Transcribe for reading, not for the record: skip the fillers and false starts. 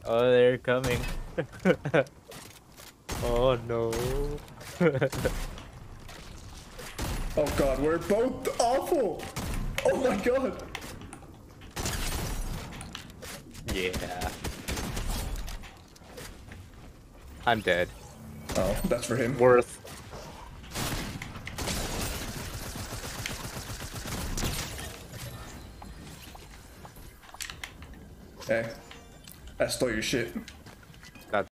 Oh, they're coming. Oh no. Oh god, we're both awful! Oh my god! Yeah. I'm dead. Oh, that's for him. Worth. Hey, I stole your shit.